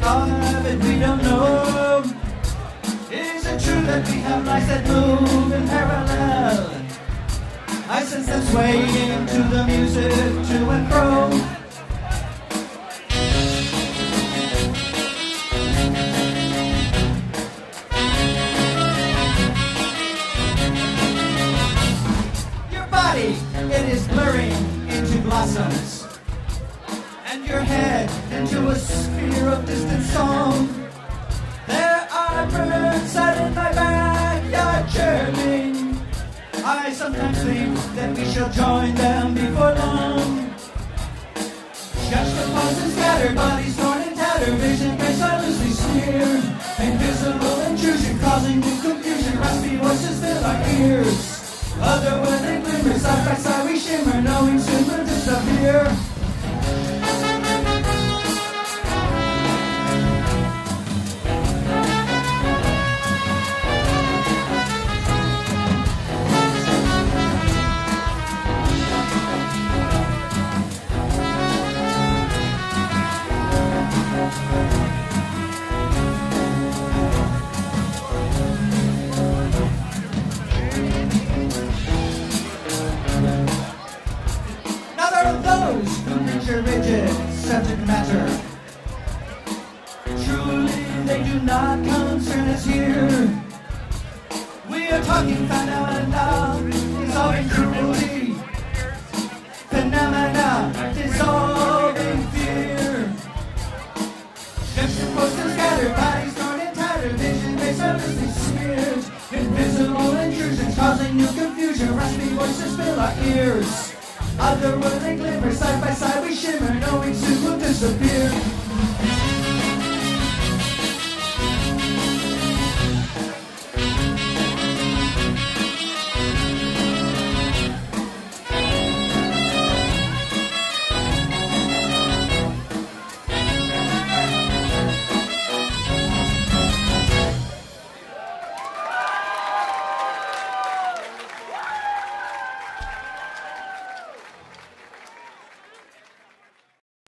are, but we don't know. Is it true that we have lives that move in parallel? I sense them swaying to the music, to and fro. Your body, it is blurring into blossoms, and your head into a sphere of distant song. There are birds out in my backyard chirping. I sometimes think that we shall join them before long. Juxtaposed and scattered, bodies torn and tattered, vision grace are loosely smeared. Invisible intrusion causing new confusion, raspy voices fill our ears. Otherworldly glimmers, side by side we shimmer, knowing soon we'll disappear. Rigid subject matter. Truly, they do not concern us here. We are talking phenomena dissolving cruelty, phenomena dissolving fear. Juxtaposed and scattered, bodies torn and tattered, vision rays surfacely smeared. Invisible intrusions causing new confusion, raspy voices fill our ears. Otherworldly glimmer, side by side we shimmer, knowing soon we'll disappear.